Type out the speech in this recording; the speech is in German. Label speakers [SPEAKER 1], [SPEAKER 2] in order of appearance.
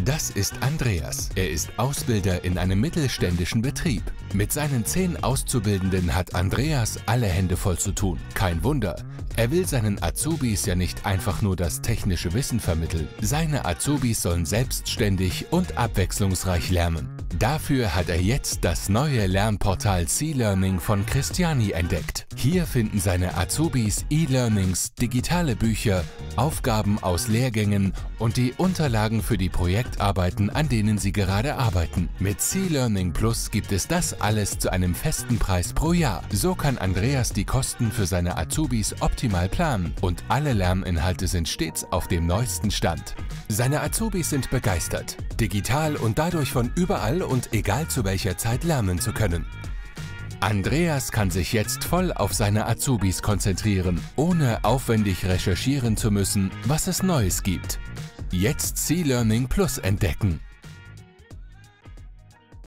[SPEAKER 1] Das ist Andreas. Er ist Ausbilder in einem mittelständischen Betrieb. Mit seinen 10 Auszubildenden hat Andreas alle Hände voll zu tun. Kein Wunder. Er will seinen Azubis ja nicht einfach nur das technische Wissen vermitteln. Seine Azubis sollen selbstständig und abwechslungsreich lernen. Dafür hat er jetzt das neue Lernportal C-Learning von Christiani entdeckt. Hier finden seine Azubis E-Learnings, digitale Bücher, Aufgaben aus Lehrgängen und die Unterlagen für die Projektarbeiten, an denen sie gerade arbeiten. Mit C-Learning Plus gibt es das alles zu einem festen Preis pro Jahr. So kann Andreas die Kosten für seine Azubis optimal planen und alle Lerninhalte sind stets auf dem neuesten Stand. Seine Azubis sind begeistert, digital und dadurch von überall und egal zu welcher Zeit lernen zu können. Andreas kann sich jetzt voll auf seine Azubis konzentrieren, ohne aufwendig recherchieren zu müssen, was es Neues gibt. Jetzt C-Learning Plus entdecken.